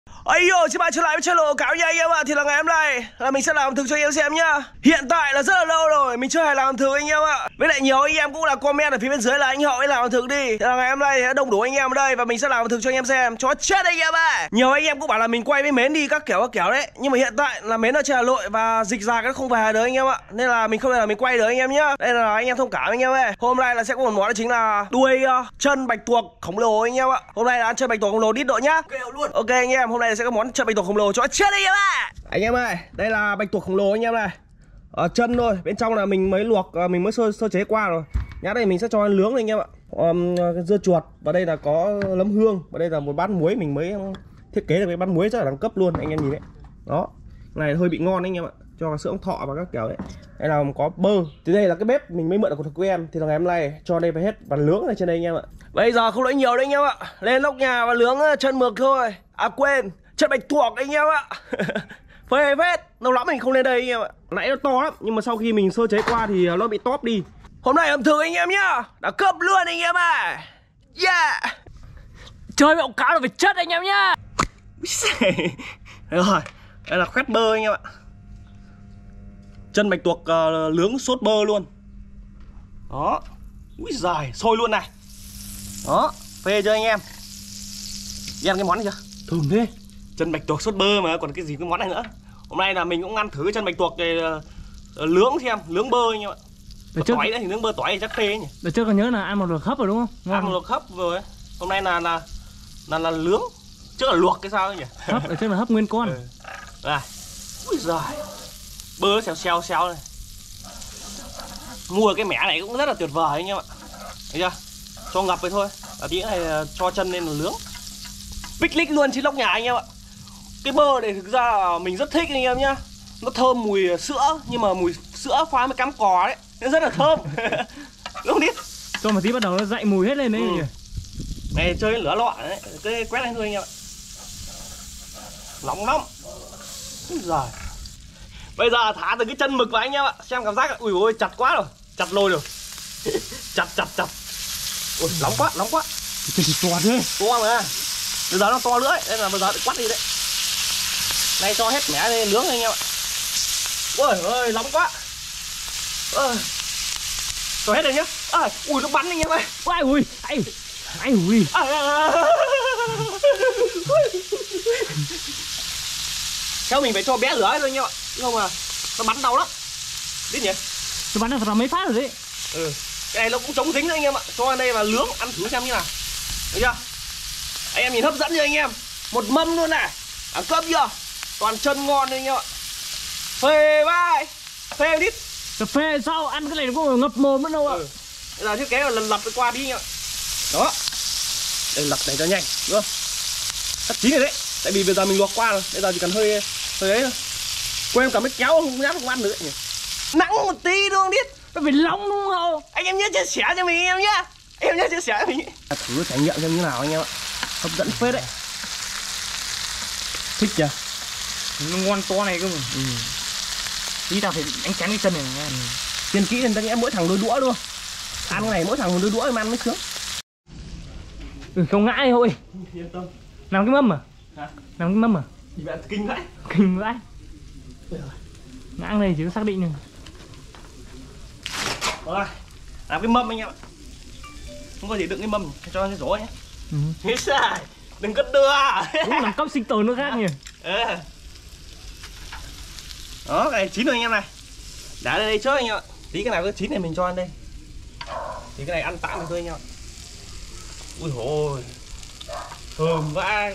Ây yo, xin bạn trở lại với channel cáo nha anh em ạ. Thì là ngày hôm nay là mình sẽ làm thực cho anh em xem nhá. Hiện tại là rất là lâu rồi mình chưa hề làm thực anh em ạ. Với lại nhiều anh em cũng là comment ở phía bên dưới là anh Hậu ấy làm thực đi. Thì là ngày hôm nay thì đông đủ anh em ở đây và mình sẽ làm thực cho anh em xem cho chết anh em ạ. Nhiều anh em cũng bảo là mình quay với Mến đi các kiểu đấy. Nhưng mà hiện tại là Mến ở trên Hà Nội và dịch ra nó không về được anh em ạ. Nên là mình không thể là mình quay được anh em nhá. Đây là anh em thông cảm anh em ơi. Hôm nay là sẽ có một món đó chính là đuôi chân bạch tuộc khổng lồ anh em ạ. Hôm nay là ăn chân bạch tuộc khổng lồ đít độ nhá. Ok anh em, hôm nay sẽ có món chân bạch tuộc khổng lồ cho chết anh em ạ. Anh em ơi, đây là bạch tuộc khổng lồ anh em này. Chân thôi, bên trong là mình mới luộc, mình mới sơ chế qua rồi. Nhá, đây mình sẽ cho ăn nướng anh em ạ. Dưa chuột và đây là có nấm hương và đây là một bát muối mình mới thiết kế được cái bát muối rất là đẳng cấp luôn anh em nhìn đấy. Đó, này hơi bị ngon anh em ạ, cho sữa ong thọ và các kiểu đấy. Đây là có bơ. Thì đây là cái bếp mình mới mượn được của em. Thì là ngày hôm nay cho đây phải hết và nướng ở trên đây anh em ạ. Bây giờ không nói nhiều đấy anh em ạ, lên nóc nhà và nướng chân mực thôi. À quên, chân bạch tuộc anh em ạ. Phê phết, lâu lắm mình không lên đây anh em ạ. Nãy nó to lắm nhưng mà sau khi mình sơ chế qua thì nó bị tóp đi. Hôm nay ẩm thực anh em nhá, đã cấp luôn anh em à. Yeah. Chơi với ốc cáo là phải chất anh em nhá. Rồi, đây là khoét bơ anh em ạ. Chân bạch tuộc nướng sốt bơ luôn. Đó. Úi giời, sôi luôn này. Đó, phê chưa anh em. Đi ăn cái món này chưa? Thơm thế. Chân bạch tuộc sốt bơ mà còn cái gì cái món này nữa. Hôm nay là mình cũng ăn thử cái chân bạch tuộc này nướng xem, nướng bơ anh em ạ. Tỏi đấy thì nướng bơ tỏi thì chắc phê nhỉ. Đợt trước còn nhớ là ăn một lượt hấp rồi đúng không? Ngon. Ăn một lượt hấp rồi. Hôm nay là nướng. Chứ là luộc cái sao nhỉ? Hấp, đợt trước là hấp nguyên con. Đây. Ui giời. Bơ nó xèo này. Mua cái mẻ này cũng rất là tuyệt vời anh em ạ. Thấy chưa? Cho ngập vậy thôi. Và tí này cho chân lên là nướng. Picnic luôn trên nóc nhà anh em ạ. Cái bơ này thực ra là mình rất thích anh em nhá. Nó thơm mùi sữa nhưng mà mùi sữa pha với cám cò đấy. Nó rất là thơm. Đúng không biết. Cho một tí bắt đầu nó dậy mùi hết lên đấy nhỉ. Này chơi lửa lọ đấy, cái quét lên thôi anh em ạ. Nóng lắm. Úi giời. Bây giờ thả từ cái chân mực vào anh em ạ. Xem cảm giác. Ui ôi chặt quá rồi. Chặt lồi rồi. Chặt. Ui nóng quá. Cái gì to thế? To mà. Bây giờ nó to nữa ấy. Đây là bây giờ quắt đi đấy. Này cho hết mẻ lên nướng anh em ạ. Ôi ơi nóng quá. Cho hết rồi nhá. Ui nó bắn anh em ơi. Ui ui. Theo mình phải cho bé lửa thôi anh em ạ. Chứ không mà nó bắn đau lắm. Biết nhỉ? Nó bắn được mấy phát rồi đấy. Cái này nó cũng chống dính đấy anh em ạ. Cho vào đây và nướng ăn thử xem như nào. Thấy chưa? Anh em nhìn hấp dẫn chưa anh em? Một mâm luôn này. Đẳng cấp chưa? Toàn chân ngon đấy anh em ạ. Phê vai. Phê đít. Cà phê sao ăn cái này nó có ngập mồm nữa đâu ạ. Bây giờ thiết kế là lần lật qua đi anh em ạ. Đó. Đây lật để cho nhanh, đúng không? Sắp chín rồi đấy. Tại vì bây giờ mình luộc qua rồi. Bây giờ chỉ cần hơi ấy thôi. Quên cả mấy kéo không dám không ăn nữa nhỉ. Nặng một tí đúng không biết. Nó phải nóng đúng không? Anh em nhớ chia sẻ cho mình anh em nhá. Em nhớ chia sẻ cho mình. Thử trải nghiệm xem như nào anh em ạ. Hấp dẫn phết đấy. Thích chưa? Nó ngon to này cơ mà. Tí tao phải đánh chén cái chân này nha. Tiền kỹ nên ta nghĩ mỗi thằng đôi đũa luôn. Ăn cái này mỗi thằng một đôi đũa em ăn mới sướng. Không ngã đi thôi. Yên tâm. Làm cái mâm à? Hả? Làm cái mâm à? Thì bạn kinh vãi. Kinh vãi. Ngã này chỉ có xác định này. Rồi, làm cái mâm anh em ạ. Không có gì đựng cái mâm cho cái rổ nhé. Nghĩ sai, đừng có đưa. Cũng làm cấp sinh tồn nữa khác nhỉ. Đó, cái này chín rồi anh em này. Đã đây trước anh em ạ. Tí cái nào có chín này mình cho ăn đây. Thì cái này ăn tạm thôi anh em ạ. Ui hồi thơm vãi.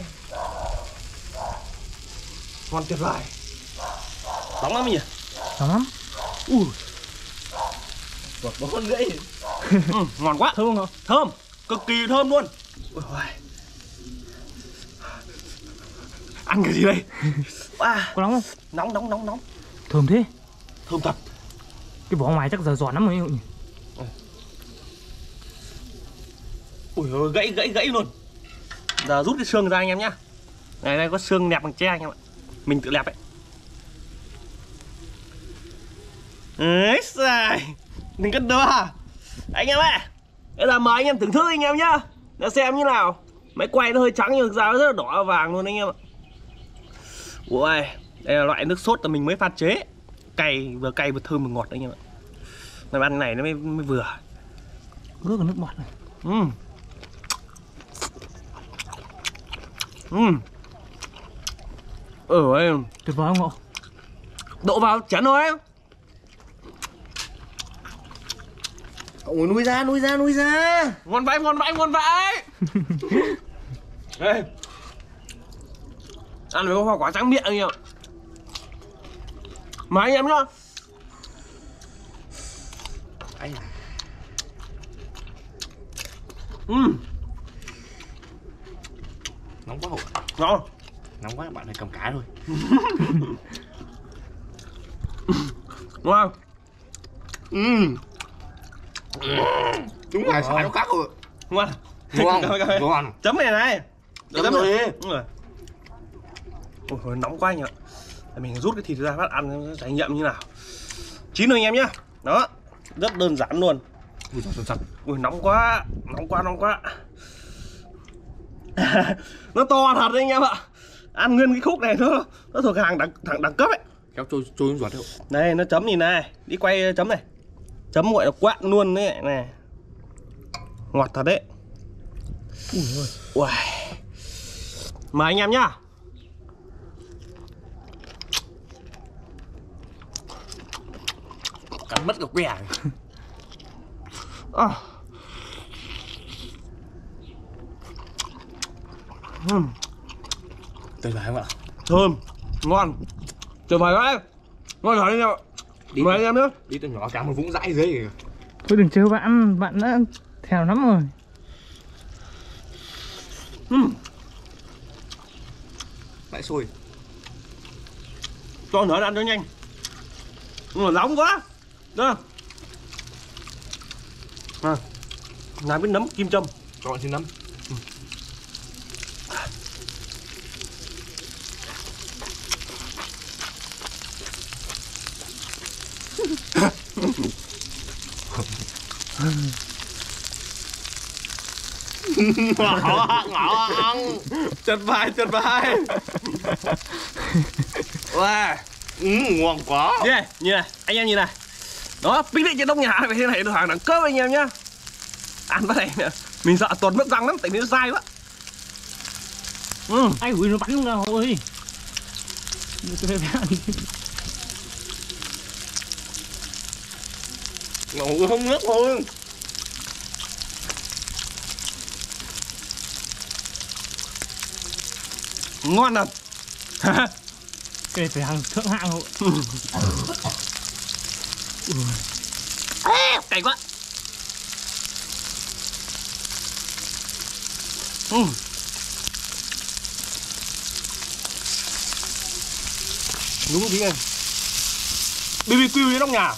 Ngon tuyệt vời. Nóng lắm nhỉ? Nóng lắm. Ui bột bó con gãy. Ngon quá. Thơm không? Thơm, cực kỳ thơm luôn. Ui ăn cái gì đây? Có nóng không? Nóng. Thơm thế. Thơm thật. Cái vỏ ngoài chắc giờ giòn lắm rồi nhỉ. Ui ôi, gãy luôn. Giờ rút cái xương ra anh em nhá. Đây có xương nẹp bằng tre anh em ạ. Mình tự nẹp đấy. Ấy xài. Đừng cất đưa. Anh em ơi. Bây giờ mời anh em thưởng thức anh em nhá. Để xem như nào. Máy quay nó hơi trắng nhưng thực ra nó rất là đỏ vàng luôn anh em ạ. Ui, đây là loại nước sốt mà mình mới pha chế. Cay vừa thơm vừa ngọt đấy anh em ạ. Mà ăn này nó mới vừa. Nước nước bọt này. Ơi, tuyệt vời không ạ? đổ vào chén thôi. Ôi nuôi ra. Ngon vãi. Đây. Ăn với có hoa quả trắng miệng anh em. Mà anh em nhá. Anh. Nóng quá hổ. Ngon. Nóng quá bạn phải cầm cá thôi. Ngon. Đúng là xài nó khác rồi. Ngon. Ngon. Chấm này. Chấm rồi đi. Ôi, nóng quá anh ạ. Mình rút cái thịt ra phát ăn nó trải nghiệm như nào. Chín rồi anh em nhá. Đó, rất đơn giản luôn. Ui, nóng quá. Nó to thật đấy anh em ạ. Ăn nguyên cái khúc này nó thuộc hàng đẳng cấp ấy. Kéo trôi xuống ruột đâu. Đây, nó chấm nhìn này. Đi quay chấm này. Chấm gọi là quạn luôn đấy này. Ngọt thật đấy. Ui. Mời anh em nhá. Cắn mất cả quẻ. Tuyệt vời không ạ? Thơm, ngon. Tuyệt vời đấy. Ngon thật anh em ạ. Mời anh em nhá. Đi từ nhỏ cá một vũng dãi dưới kìa. Thôi đừng trêu bạn đã thèm lắm rồi. Lại sôi. Cho nữa ăn cho nhanh. Nóng quá. Đó. Làm cái nấm kim châm. Cho bạn xin nấm. Ngỏ ăn. Chật vai. Wow. Ngon quá. Nhìn này, anh em nhìn này. Đó, picnic trên đông nhà phải thế này được hàng đẳng cấp anh em nhá. Ăn cái này mình sợ tuột mất răng lắm, tại vì nó dai quá. Ai ui nó bắn luôn nào ơi. Ngủ không nước thôi. Ngon thật. Cái này phải hàng thượng hạng hộ. Cay quá. Đúng tí này. BBQ đến trong nhà.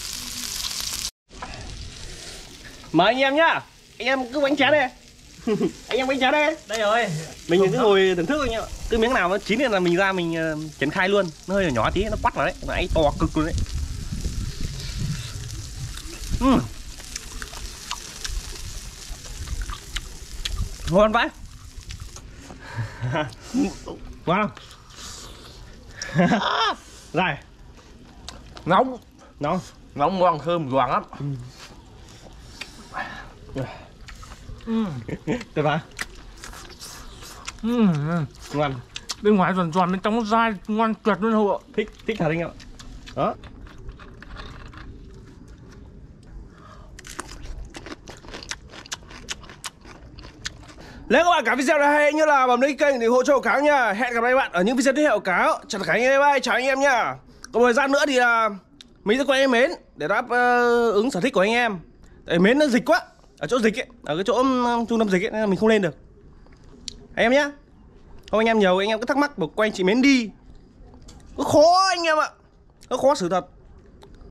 Mời anh em nhá. Anh em cứ bánh chén đi. Anh em bánh chén đi. Đây rồi. Mình cứ ngồi thưởng thức anh em ạ. Cứ miếng nào nó chín thì là mình ra mình triển khai luôn. Nó hơi nhỏ tí nó quắt vào đấy. Nó ấy to cực luôn đấy. Ngon vãi. Ngon. Này. Nóng. Ngon. Nóng ngon thơm giòn lắm. Tuyệt vời. Ngon. Bên ngoài giòn bên trong nó dai ngon tuyệt luôn hộ ạ. Thích thật anh em ạ. Đó. Nếu các bạn cảm video này hay như là bấm đăng ký kênh để hỗ trợ Cáo nha. Hẹn gặp lại các bạn ở những video tiếp theo Cáo. Chào tất cả anh em, bye. Chào anh em nha. Còn thời gian nữa thì mình sẽ quay em Mến để đáp ứng sở thích của anh em. Tại Mến nó dịch quá. Ở chỗ dịch ấy, ở cái chỗ trung tâm dịch ấy, nên là mình không lên được. Anh em nhá. Không anh em nhiều anh em cứ thắc mắc bảo quay chị Mến đi. Nó khó anh em ạ. Nó khó xử thật.